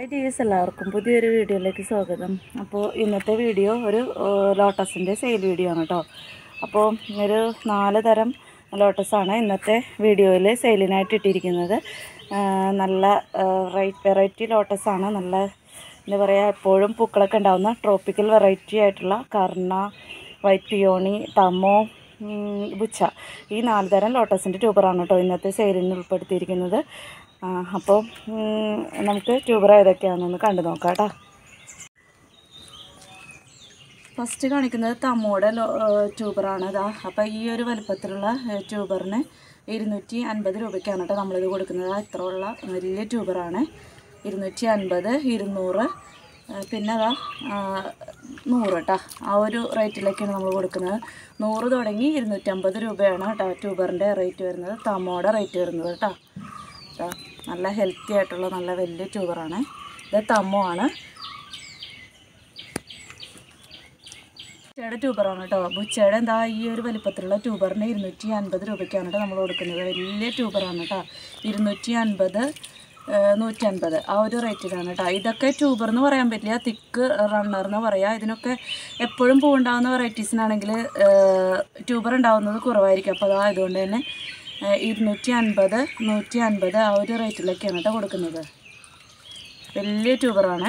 Dears എല്ലാവർക്കും പുതിയൊരു വീഡിയോയിലേക്ക് സ്വാഗതം. അപ്പോൾ ഇന്നത്തെ വീഡിയോ ഒരു ലോട്ടസിൻ്റെ സെയിൽ വീഡിയോ ആണ് കേട്ടോ. അപ്പോൾ ഒരു 4 തരം ലോട്ടസാണ് ഇന്നത്തെ വീഡിയോയിൽ സെയിലിനായിട്ട് ഇട്ടിരിക്കുന്നത്. നല്ല വെറൈറ്റി ലോട്ടസാണ്. നല്ല എന്താ പറയുക, എപ്പോഴും പൂക്കളൊക്കെ ഉണ്ടാകുന്ന ട്രോപ്പിക്കൽ വെറൈറ്റി ആയിട്ടുള്ള കർണ, വൈറ്റ് പിയോണി, തമോ, ബുച്ച, ഈ 4 തരം ലോട്ടസിൻ്റെ ട്യൂബറാണ് കേട്ടോ ഇന്നത്തെ സെയിലിന് ഉൾപ്പെടുത്തിയിരിക്കുന്നത്. അപ്പോൾ നമുക്ക് ട്യൂബർ ഏതൊക്കെയാണെന്നൊന്ന് കണ്ടു നോക്കാം കേട്ടോ. ഫസ്റ്റ് കാണിക്കുന്നത് തമോയുടെ ട്യൂബറാണ് ഇതാ. അപ്പോൾ ഈ ഒരു വലുപ്പത്തിലുള്ള ട്യൂബറിന് 250 രൂപയ്ക്കാണ് കേട്ടോ നമ്മളിത് കൊടുക്കുന്നത്. ഇത്ര ഉള്ള വലിയ ട്യൂബറാണ്. 250, 200, പിന്നെ അതാ 100 കേട്ടോ. ആ ഒരു റേറ്റിലേക്കാണ് നമ്മൾ കൊടുക്കുന്നത്. 100 തുടങ്ങി 250 രൂപയാണ് കേട്ടോ ട്യൂബറിൻ്റെ റേറ്റ് വരുന്നത്, തമോയുടെ റേറ്റ് വരുന്നത് കേട്ടോ. നല്ല ഹെൽത്തി ആയിട്ടുള്ള നല്ല വലിയ ട്യൂബറാണ് ഇത്. തമോ ആണ്, ബുച്ചയുടെ ട്യൂബറാണ് കേട്ടോ. ബുച്ചയുടെ എന്താ ഈ ഒരു വലിപ്പത്തിലുള്ള ട്യൂബറിന് 250 രൂപയ്ക്കാണ് കേട്ടോ നമ്മൾ കൊടുക്കുന്നത്. വലിയ ട്യൂബറാണ് കേട്ടോ. 250, 150 ആ ഒരു റേറ്റിലാണ് കേട്ടോ. ഇതൊക്കെ ട്യൂബർ എന്ന് പറയാൻ പറ്റില്ല, തിക്ക് റണ്ണർ എന്ന് പറയാം. ഇതിനൊക്കെ എപ്പോഴും പൂവുണ്ടാകുന്ന വെറൈറ്റീസിനാണെങ്കിൽ ട്യൂബർ ഉണ്ടാകുന്നത് കുറവായിരിക്കും. അപ്പോൾ അതുകൊണ്ട് തന്നെ 250, 150 ആ ഒരു റേറ്റിലേക്കാണ് കേട്ടോ കൊടുക്കുന്നത്. വലിയ ട്യൂബറാണ്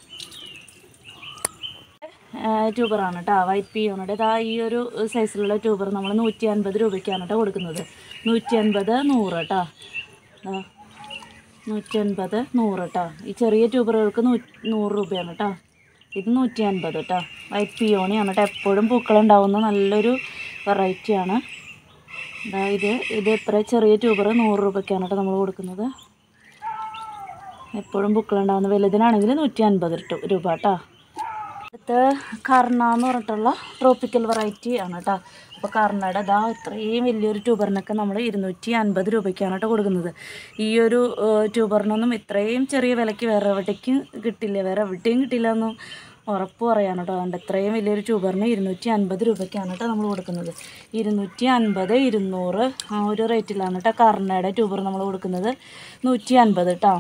കേട്ടോ. വൈറ്റ് പിയോണയുടെ ഇതാ ഈ ഒരു സൈസിലുള്ള ട്യൂബർ നമ്മൾ 150 രൂപയ്ക്കാണ് കേട്ടോ കൊടുക്കുന്നത്. 150, 100 കേട്ടോ. 150, 100 കേട്ടോ. ഈ ചെറിയ ട്യൂബറുകൾക്ക് 100 രൂപയാണ് കേട്ടോ. ഇത് 150 കേട്ടോ. വൈറ്റ് പിയോണിയാണ് കേട്ടോ. എപ്പോഴും പൂക്കളുണ്ടാവുന്ന നല്ലൊരു വെറൈറ്റിയാണ്. ഇത് എത്ര ചെറിയ ട്യൂബർ 100 രൂപയ്ക്കാണ് കേട്ടോ നമ്മൾ കൊടുക്കുന്നത്. എപ്പോഴും പൂക്കളുണ്ടാകുന്ന വലുതിനാണെങ്കിൽ 150 രൂപ കേട്ടോ. അടുത്ത് കർണ എന്ന് പറഞ്ഞിട്ടുള്ള ട്രോപ്പിക്കൽ വെറൈറ്റി ആണ് കേട്ടോ. അപ്പോൾ കർണയുടെ ഇതാ ഇത്രയും വലിയൊരു ട്യൂബറിനൊക്കെ നമ്മൾ 250 രൂപയ്ക്കാണ് കേട്ടോ കൊടുക്കുന്നത്. ഈ ഒരു ട്യൂബറിനൊന്നും ഇത്രയും ചെറിയ വിലയ്ക്ക് വേറെ എവിടേക്കും കിട്ടില്ല, വേറെ എവിടെയും കിട്ടില്ല എന്നും ഉറപ്പ് പറയാൻ കേട്ടോ. അതുകൊണ്ട് ഇത്രയും വലിയൊരു ട്യൂബറിന് 250 രൂപയ്ക്കാണ് കേട്ടോ നമ്മൾ കൊടുക്കുന്നത്. 250, 200 ആ ഒരു റേറ്റിലാണ് കേട്ടോ കർണയുടെ ട്യൂബർ നമ്മൾ കൊടുക്കുന്നത്. 150 കേട്ടോ.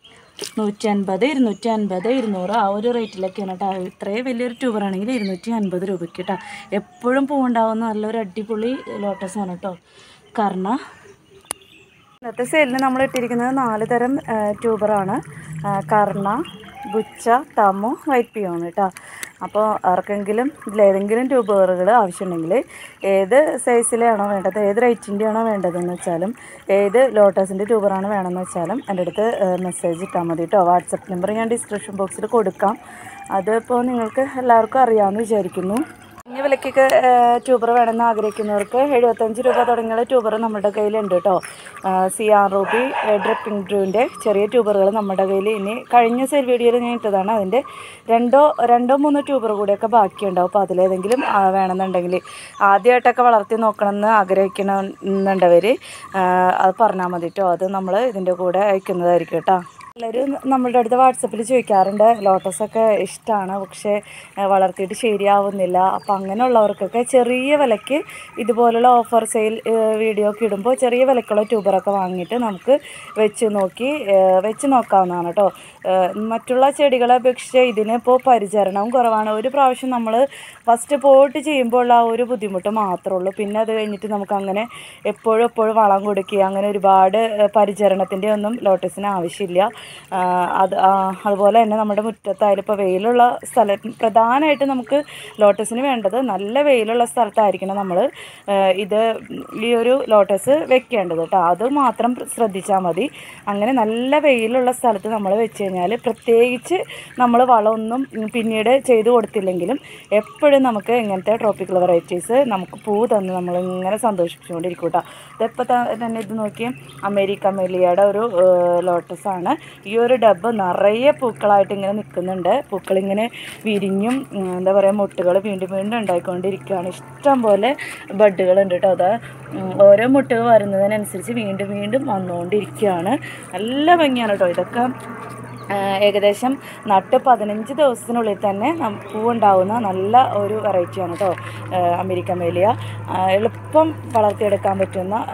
150, 250, 200 ആ ഒരു റേറ്റിലൊക്കെയാണ് കേട്ടോ. ഇത്രയും വലിയൊരു ട്യൂബറാണെങ്കിൽ 250 രൂപയ്ക്ക് കേട്ടോ. എപ്പോഴും പൂവുണ്ടാകുന്ന നല്ലൊരു അടിപൊളി ലോട്ടസാണ് കേട്ടോ കർണ. ഇന്നത്തെ സെയിലിന് നമ്മൾ ഇട്ടിരിക്കുന്നത് 4 തരം ട്യൂബറാണ്. കർണ, ബുച്ച, തമോ, വൈറ്റ് പിയോണ് കേട്ടോ. അപ്പോൾ ആർക്കെങ്കിലും ഇതിലേതെങ്കിലും ട്യൂബറുകൾ ആവശ്യമുണ്ടെങ്കിൽ ഏത് സൈസിലാണോ വേണ്ടത്, ഏത് റേറ്റിൻ്റെ ആണോ വേണ്ടതെന്ന് വെച്ചാലും, ഏത് ലോട്ടസിൻ്റെ ട്യൂബറാണ് വേണമെന്ന് വെച്ചാലും എൻ്റെ അടുത്ത് മെസ്സേജ് ഇട്ടാൽ മതി കേട്ടോ. വാട്സപ്പ് നമ്പർ ഞാൻ ഡിസ്ക്രിപ്ഷൻ ബോക്സിൽ കൊടുക്കാം. അതിപ്പോൾ നിങ്ങൾക്ക് എല്ലാവർക്കും അറിയാമെന്ന് വിചാരിക്കുന്നു. കുഞ്ഞ വിലയ്ക്കൊക്കെ ട്യൂബർ വേണമെന്ന് ആഗ്രഹിക്കുന്നവർക്ക് 75 രൂപ തുടങ്ങിയുള്ള ട്യൂബർ നമ്മുടെ കയ്യിലുണ്ട് കേട്ടോ. CR റൂബി, ഡ്രിപ്പിംഗ് ഡ്രൂവിൻ്റെ ചെറിയ ട്യൂബറുകൾ നമ്മുടെ കയ്യിൽ ഇനി കഴിഞ്ഞ സെയിൽ വീഡിയോയിൽ ഞാൻ ഇട്ടതാണ്. അതിൻ്റെ രണ്ടോ 3 ട്യൂബർ കൂടെയൊക്കെ ബാക്കിയുണ്ടാവും. അപ്പോൾ അതിലേതെങ്കിലും വേണമെന്നുണ്ടെങ്കിൽ, ആദ്യമായിട്ടൊക്കെ വളർത്തി നോക്കണമെന്ന് ആഗ്രഹിക്കണമെന്നുണ്ടവർ അത് പറഞ്ഞാൽ മതി കേട്ടോ. അത് നമ്മൾ ഇതിൻ്റെ കൂടെ അയക്കുന്നതായിരിക്കും കേട്ടോ. എല്ലാവരും നമ്മളുടെ അടുത്ത് വാട്സപ്പിൽ ചോദിക്കാറുണ്ട്, ലോട്ടസൊക്കെ ഇഷ്ടമാണ് പക്ഷേ വളർത്തിയിട്ട് ശരിയാവുന്നില്ല. അപ്പോൾ അങ്ങനെയുള്ളവർക്കൊക്കെ ചെറിയ വിലയ്ക്ക് ഇതുപോലുള്ള ഓഫർ സെയിൽ വീഡിയോ ഒക്കെ ഇടുമ്പോൾ ചെറിയ വിലക്കുള്ള ട്യൂബറൊക്കെ വാങ്ങിയിട്ട് നമുക്ക് വെച്ച് നോക്കാവുന്നതാണ് കേട്ടോ. മറ്റുള്ള ചെടികളെ അപേക്ഷിച്ച് ഇതിനിപ്പോൾ പരിചരണവും കുറവാണ്. ഒരു പ്രാവശ്യം നമ്മൾ ഫസ്റ്റ് പോട്ട് ചെയ്യുമ്പോൾ ആ ഒരു ബുദ്ധിമുട്ട് മാത്രമേ ഉള്ളൂ. പിന്നെ അത് കഴിഞ്ഞിട്ട് നമുക്ക് അങ്ങനെ എപ്പോഴും വളം കൊടുക്കുക, അങ്ങനെ ഒരുപാട് പരിചരണത്തിൻ്റെ ഒന്നും ലോട്ടസിന് ആവശ്യമില്ല. അതുപോലെ തന്നെ നമ്മുടെ മുറ്റത്തായാലും ഇപ്പോൾ വെയിലുള്ള സ്ഥലം, പ്രധാനമായിട്ട് നമുക്ക് ലോട്ടസിന് വേണ്ടത് നല്ല വെയിലുള്ള സ്ഥലത്തായിരിക്കണം നമ്മൾ ഈ ഒരു ലോട്ടസ് വെക്കേണ്ടത് കേട്ടോ. അത് മാത്രം ശ്രദ്ധിച്ചാൽ മതി. അങ്ങനെ നല്ല വെയിലുള്ള സ്ഥലത്ത് നമ്മൾ വെച്ച് കഴിഞ്ഞാൽ, പ്രത്യേകിച്ച് നമ്മൾ വളമൊന്നും പിന്നീട് ചെയ്തു കൊടുത്തില്ലെങ്കിലും എപ്പോഴും നമുക്ക് ഇങ്ങനത്തെ ട്രോപ്പിക്കൽ വെറൈറ്റീസ് നമുക്ക് പൂ തന്ന് നമ്മളിങ്ങനെ സന്തോഷിപ്പിച്ചുകൊണ്ടിരിക്കും കേട്ടോ. ഇതിപ്പോൾ തന്നെ ഇത് നോക്കി, അമേരിക്ക മെലിയയുടെ ഒരു ലോട്ടസാണ്. ഈ ഒരു ഡബ്ബ് നിറയെ പൂക്കളായിട്ട് ഇങ്ങനെ നിൽക്കുന്നുണ്ട്. പൂക്കളിങ്ങനെ വിരിഞ്ഞും എന്താ പറയുക, മുട്ടുകൾ വീണ്ടും ഉണ്ടായിക്കൊണ്ടിരിക്കുകയാണ്. ഇഷ്ടം പോലെ ബഡ്ഡുകളുണ്ട് കേട്ടോ. അത് ഓരോ മുട്ടുകൾ വരുന്നതിനനുസരിച്ച് വീണ്ടും വന്നുകൊണ്ടിരിക്കുകയാണ്. നല്ല ഭംഗിയാണ് കേട്ടോ. ഇതൊക്കെ ഏകദേശം നട്ട് 15 ദിവസത്തിനുള്ളിൽ തന്നെ പൂവുണ്ടാവുന്ന നല്ല ഒരു വെറൈറ്റിയാണ് കേട്ടോ അമേരിക്കൻ മേലിയ. എളുപ്പം വളർത്തിയെടുക്കാൻ പറ്റുന്ന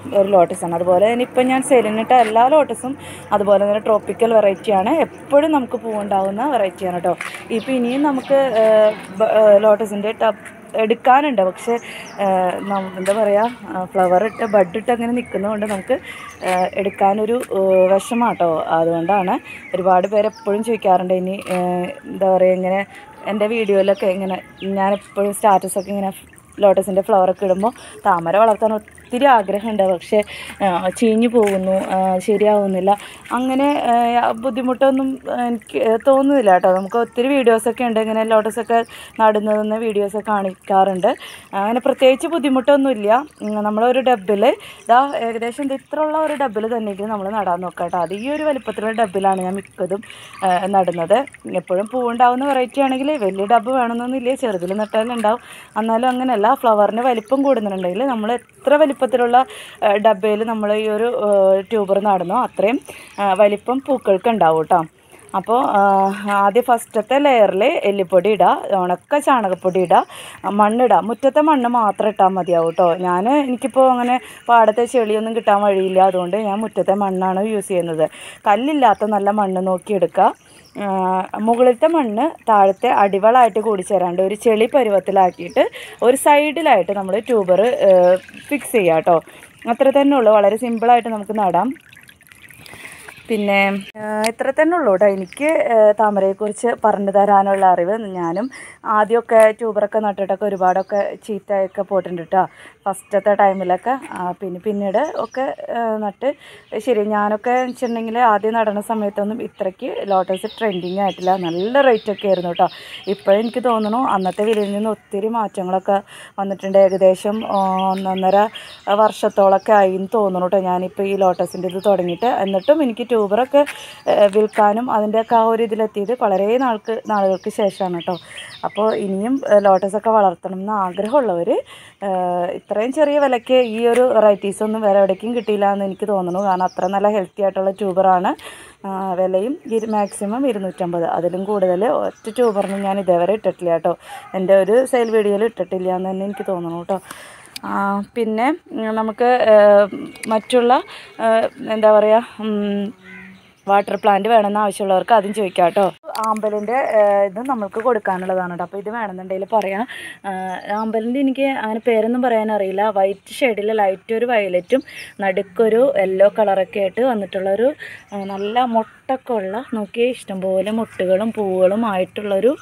ഒരു ലോട്ടസാണ്. അതുപോലെ തന്നെ ഇപ്പം ഞാൻ സെയിലിനിട്ട എല്ലാ ലോട്ടസും അതുപോലെ തന്നെ ട്രോപ്പിക്കൽ വെറൈറ്റിയാണ്. എപ്പോഴും നമുക്ക് പൂവുണ്ടാവുന്ന വെറൈറ്റിയാണ് കേട്ടോ. ഇപ്പം ഇനിയും നമുക്ക് ലോട്ടസിൻ്റെ എടുക്കാനുണ്ട്. പക്ഷേ എന്താ പറയുക, ഫ്ലവർ ഇട്ട് ബഡ് അങ്ങനെ നിൽക്കുന്നതുകൊണ്ട് നമുക്ക് എടുക്കാനൊരു വിഷമാട്ടോ. അതുകൊണ്ടാണ് ഒരുപാട് പേര് എപ്പോഴും ചോദിക്കാറുണ്ട്, ഇനി എന്താ പറയുക, ഇങ്ങനെ എൻ്റെ വീഡിയോയിലൊക്കെ ഇങ്ങനെ ഞാനെപ്പോഴും സ്റ്റാറ്റസൊക്കെ ഇങ്ങനെ ലോട്ടസിൻ്റെ ഫ്ലവറൊക്കെ ഇടുമ്പോൾ താമര വളർത്താൻ ഒത്തിരി ആഗ്രഹമുണ്ട്, പക്ഷേ ചീഞ്ഞു പോകുന്നു, ശരിയാവുന്നില്ല, അങ്ങനെ ബുദ്ധിമുട്ടൊന്നും എനിക്ക് തോന്നുന്നില്ല കേട്ടോ. നമുക്ക് ഒത്തിരി വീഡിയോസൊക്കെ ഉണ്ട് ഇങ്ങനെ ലോട്ടസൊക്കെ നടുന്നതെന്ന് വീഡിയോസൊക്കെ കാണിക്കാറുണ്ട്. അങ്ങനെ പ്രത്യേകിച്ച് ബുദ്ധിമുട്ടൊന്നുമില്ല. നമ്മളൊരു ഡബ്ബിൽ ഏകദേശം ഇത്രയുള്ള ഒരു ഡബ്ബിൽ തന്നെ നമ്മൾ നടാൻ നോക്കാം കേട്ടോ. അത് ഈ ഒരു വലിപ്പത്തിലുള്ള ഡബ്ബിലാണ് ഞാൻ മിക്കതും നടുന്നത്. എപ്പോഴും പൂവുണ്ടാവുന്ന വെറൈറ്റി ആണെങ്കിൽ വലിയ ഡബ്ബ് വേണമെന്നൊന്നുമില്ല, ചെറുതിൽ നട്ടാലുണ്ടാവും. എന്നാലും അങ്ങനെയല്ല, ഫ്ലവറിന് വലിപ്പം കൂടുന്നുണ്ടെങ്കിൽ നമ്മൾ എത്ര വലിപ്പത്തിലുള്ള ഡബ്ബയിൽ നമ്മൾ ഈ ഒരു ട്യൂബർ നടന്നോ അത്രയും വലിപ്പം പൂക്കൾക്ക് ഉണ്ടാവും കേട്ടോ. അപ്പോൾ ആദ്യം ഫസ്റ്റത്തെ ലെയറിൽ എല്ലിപ്പൊടി ഇടുക, ഉണക്ക ചാണകപ്പൊടി ഇടുക, മണ്ണിടുക. മുറ്റത്തെ മണ്ണ് മാത്രം ഇട്ടാൽ മതിയാവും കേട്ടോ. എനിക്കിപ്പോൾ അങ്ങനെ പാടത്തെ ചെളിയൊന്നും കിട്ടാൻ വഴിയില്ല, അതുകൊണ്ട് ഞാൻ മുറ്റത്തെ മണ്ണാണ് യൂസ് ചെയ്യുന്നത്. കല്ലില്ലാത്ത നല്ല മണ്ണ് നോക്കിയെടുക്കുക. മുകളിലത്തെ മണ്ണ് താഴത്തെ അടിവളമായിട്ട് കൂടിച്ചേരാണ്ട് ഒരു ചെളി പരുവത്തിലാക്കിയിട്ട് ഒരു സൈഡിലായിട്ട് നമ്മൾ ട്യൂബർ ഫിക്സ് ചെയ്യുക കേട്ടോ. അത്ര തന്നെ ഉള്ളൂ, വളരെ സിമ്പിളായിട്ട് നമുക്ക് നടാം. പിന്നെ ഇത്ര തന്നെ ഉള്ളൂ കേട്ടോ എനിക്ക് താമരയെക്കുറിച്ച് പറഞ്ഞു തരാനുള്ള അറിവ്. ഞാനും ആദ്യമൊക്കെ ട്യൂബറൊക്കെ നട്ടിട്ടൊക്കെ ഒരുപാടൊക്കെ ചീത്തയൊക്കെ പോയിട്ടുണ്ട് കേട്ടോ ഫസ്റ്റത്തെ ടൈമിലൊക്കെ. പിന്നീട് ഒക്കെ നട്ട് ശരി. ഞാനൊക്കെ വെച്ചിട്ടുണ്ടെങ്കിൽ ആദ്യം നടന്ന സമയത്തൊന്നും ഇത്രയ്ക്ക് ലോട്ടസ് ട്രെൻഡിങ് ആയിട്ടില്ല, നല്ല റേറ്റൊക്കെ ആയിരുന്നു കേട്ടോ. ഇപ്പോഴും എനിക്ക് തോന്നുന്നു അന്നത്തെ വിലയിൽ നിന്ന് ഒത്തിരി മാറ്റങ്ങളൊക്കെ വന്നിട്ടുണ്ട്. ഏകദേശം 1.5 വർഷത്തോളമൊക്കെ ആയി എന്ന് തോന്നുന്നു കേട്ടോ ഞാനിപ്പോൾ ഈ ലോട്ടസിൻ്റെ ഇത് തുടങ്ങിയിട്ട്. എന്നിട്ടും എനിക്ക് ട്യൂബറൊക്കെ വിൽക്കാനും അതിൻ്റെയൊക്കെ ആ ഒരു ഇതിലെത്തിയത് വളരെ നാളുകൾക്ക് ശേഷമാണ് കേട്ടോ. അപ്പോൾ ഇനിയും ലോട്ടസൊക്കെ വളർത്തണം എന്ന് ആഗ്രഹമുള്ളവർ ഇത്രയും ചെറിയ വിലയ്ക്ക് ഈ ഒരു വെറൈറ്റീസൊന്നും വേറെ എവിടേക്കും കിട്ടിയില്ല എന്ന് എനിക്ക് തോന്നുന്നു. കാരണം അത്ര നല്ല ഹെൽത്തി ആയിട്ടുള്ള ട്യൂബറാണ്. വിലയും മാക്സിമം 250, അതിലും കൂടുതൽ ഒറ്റ ട്യൂബറിന് ഞാൻ ഇതേവരെ ഇട്ടിട്ടില്ല കേട്ടോ. എൻ്റെ ഒരു സെയിൽ വീഡിയോയിൽ ഇട്ടിട്ടില്ല എന്ന് തന്നെ എനിക്ക് തോന്നുന്നു കേട്ടോ. പിന്നെ നമുക്ക് മറ്റുള്ള എന്താ പറയുക, വാട്ടർ പ്ലാന്റ് വേണമെന്ന് ആവശ്യമുള്ളവർക്ക് അതും ചോദിക്കാം കേട്ടോ. ആമ്പലിൻ്റെ ഇത് നമുക്ക് കൊടുക്കാനുള്ളതാണ് കേട്ടോ. അപ്പോൾ ഇത് വേണമെന്നുണ്ടെങ്കിൽ പറയാം. ആമ്പലിൻ്റെ എനിക്ക് അങ്ങനെ പേരൊന്നും പറയാനറിയില്ല. വൈറ്റ് ഷെയ്ഡിൽ ലൈറ്റ് ഒരു വയലറ്റും നടുക്കൊരു യെല്ലോ കളറൊക്കെ ആയിട്ട് വന്നിട്ടുള്ളൊരു നല്ല മുട്ടൊക്കെ ഉള്ള, നോക്കിയേ ഇഷ്ടംപോലെ മുട്ടുകളും പൂവുകളും ആയിട്ടുള്ളൊരു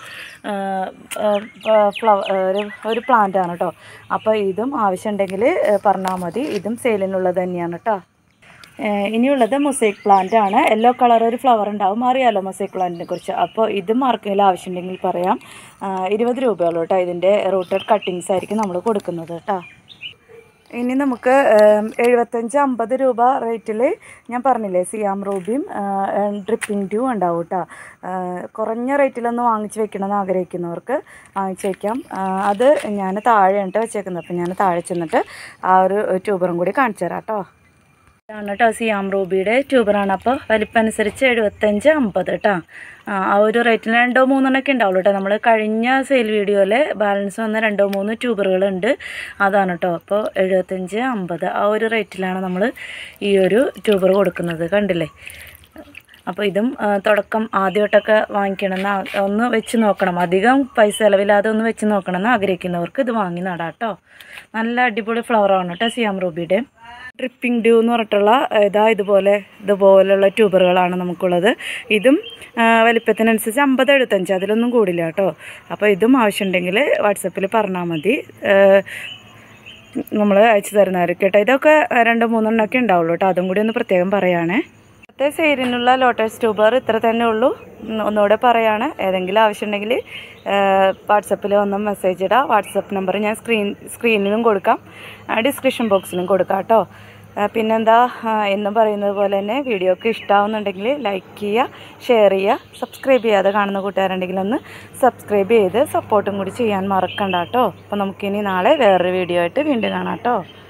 ഒരു പ്ലാന്റാണ് കേട്ടോ. അപ്പോൾ ഇതും ആവശ്യമുണ്ടെങ്കിൽ പറഞ്ഞാൽ മതി. ഇതും സെയിലിനുള്ളത് തന്നെയാണ് കേട്ടോ. ഇനിയുള്ളത് മൊസൈക്ക് പ്ലാന്റ് ആണ്. യെല്ലോ കളർ ഒരു ഫ്ലവർ ഉണ്ടാവും, അറിയാമല്ലോ മൊസൈക്ക് പ്ലാന്റിനെ കുറിച്ച്. അപ്പോൾ ഇതും ആർക്കെങ്കിലും ആവശ്യമുണ്ടെങ്കിൽ പറയാം. 20 രൂപയുള്ളൂ കേട്ടോ. ഇതിൻ്റെ റൂട്ടഡ് കട്ടിങ്സ് ആയിരിക്കും നമ്മൾ കൊടുക്കുന്നത് കേട്ടോ. ഇനി നമുക്ക് 75-50 രൂപ റേറ്റിൽ ഞാൻ പറഞ്ഞില്ലേ സിയാം റൂബിയും ഡ്രിപ്പിംഗ് ട്യൂബ് ഉണ്ടാവും കേട്ടോ. കുറഞ്ഞ റേറ്റിലൊന്ന് വാങ്ങിച്ച് വെക്കണമെന്ന് ആഗ്രഹിക്കുന്നവർക്ക് വാങ്ങിച്ച് വയ്ക്കാം. അത് ഞാൻ താഴെയാണ് വെച്ചേക്കുന്നത്. അപ്പോൾ ഞാൻ താഴെ ചെന്നിട്ട് ആ ഒരു ട്യൂബറും കൂടി കാണിച്ചു തരാം കേട്ടോ. ആണ് കേട്ടോ സിയാം റൂബിയുടെ ട്യൂബറാണ്. അപ്പോൾ വലിപ്പമനുസരിച്ച് 75-50 കേട്ടോ. ആ ഒരു റേറ്റിന് 2-3 ഉണ്ടാവുള്ളൂ കേട്ടോ. നമ്മൾ കഴിഞ്ഞ സെയിൽ വീഡിയോയിൽ ബാലൻസ് വന്ന 2-3 ട്യൂബറുകളുണ്ട്, അതാണ് കേട്ടോ. അപ്പോൾ 75-50 ആ ഒരു റേറ്റിലാണ് നമ്മൾ ഈ ഒരു ട്യൂബർ കൊടുക്കുന്നത്, കണ്ടില്ലേ. അപ്പോൾ ഇതും തുടക്കം ആദ്യമായിട്ടൊക്കെ വാങ്ങിക്കണമെന്ന് ഒന്ന് വെച്ച് നോക്കണം, അധികം പൈസ ചിലവില്ലാതെ ഒന്ന് വെച്ച് നോക്കണമെന്ന് ആഗ്രഹിക്കുന്നവർക്ക് ഇത് വാങ്ങി നടാം കേട്ടോ. നല്ല അടിപൊളി ഫ്ലവറാണ് കേട്ടോ സിയാം റൂബിയുടെ. ഡ്രിപ്പിംഗ് ഡ്യൂ എന്ന് പറഞ്ഞിട്ടുള്ള ഇതുപോലെയുള്ള ട്യൂബറുകളാണ് നമുക്കുള്ളത്. ഇതും വലിപ്പത്തിനനുസരിച്ച് 50-75, അതിലൊന്നും കൂടില്ല കേട്ടോ. അപ്പോൾ ഇതും ആവശ്യമുണ്ടെങ്കിൽ വാട്സപ്പിൽ പറഞ്ഞാൽ മതി, നമ്മൾ അയച്ചു തരുന്നവർക്ക് കേട്ടോ. ഇതൊക്കെ 2-3 ഉണ്ടാവുള്ളൂ കേട്ടോ. അതും കൂടി ഒന്ന് പ്രത്യേകം പറയുകയാണേ. ഇന്നത്തെ സെയിലിനുള്ള ലോട്ടസ് ട്യൂബർ ഇത്ര തന്നെ ഉള്ളൂ. ഒന്നുകൂടെ പറയുകയാണ്, ഏതെങ്കിലും ആവശ്യമുണ്ടെങ്കിൽ വാട്സപ്പിൽ ഒന്ന് മെസ്സേജ് ഇടാം. വാട്സപ്പ് നമ്പർ ഞാൻ സ്ക്രീനിലും കൊടുക്കാം, ഡിസ്ക്രിപ്ഷൻ ബോക്സിലും കൊടുക്കാം കേട്ടോ. പിന്നെന്താ, എന്നും പറയുന്നത് പോലെ തന്നെ വീഡിയോക്ക് ഇഷ്ടമാവുന്നുണ്ടെങ്കിൽ ലൈക്ക് ചെയ്യുക, ഷെയർ ചെയ്യുക. സബ്സ്ക്രൈബ് ചെയ്യാതെ കാണുന്ന കൂട്ടുകാരുണ്ടെങ്കിൽ ഒന്ന് സബ്സ്ക്രൈബ് ചെയ്ത് സപ്പോർട്ടും കൂടി ചെയ്യാൻ മറക്കണ്ട കേട്ടോ. അപ്പോൾ നമുക്കിനി നാളെ വേറൊരു വീഡിയോ ആയിട്ട് വീണ്ടും കാണാം കേട്ടോ.